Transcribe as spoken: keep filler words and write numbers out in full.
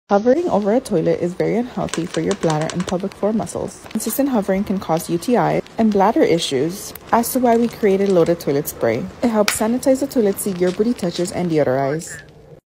Hovering over a toilet is very unhealthy for your bladder and pelvic floor muscles. Consistent hovering can cause U T I and bladder issues, as to why we created Loaded Toilet Spray. It helps sanitize the toilet seat your booty touches and deodorize.